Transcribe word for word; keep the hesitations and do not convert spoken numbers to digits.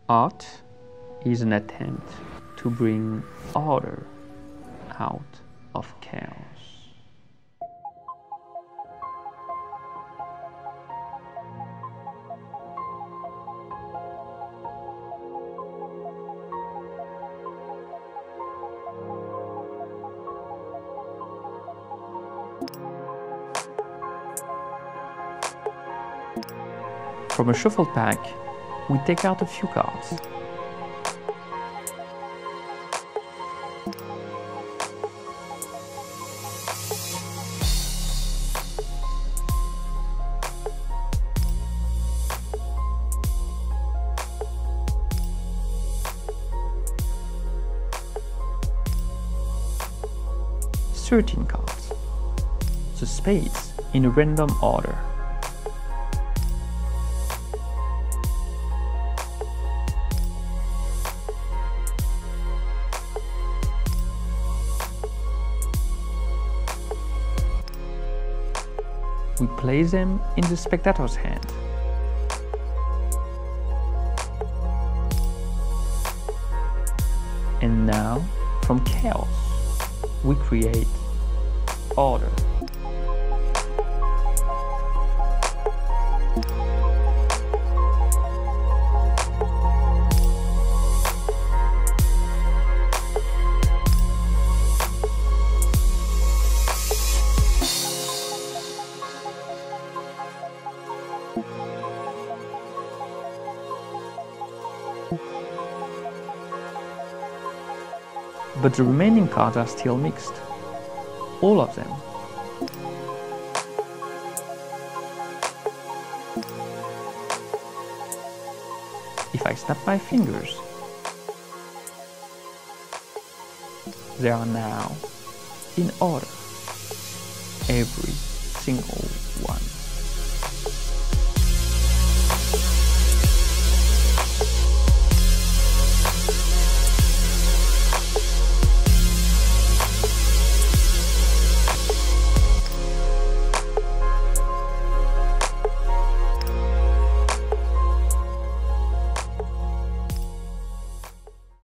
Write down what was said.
Art is an attempt to bring order out of chaos. From a shuffle pack, we take out a few cards. thirteen cards, the spades in a random order. We place them in the spectator's hand. And now, from chaos, we create order. But the remaining cards are still mixed. All of them. If I snap my fingers, they are now in order. Every single one.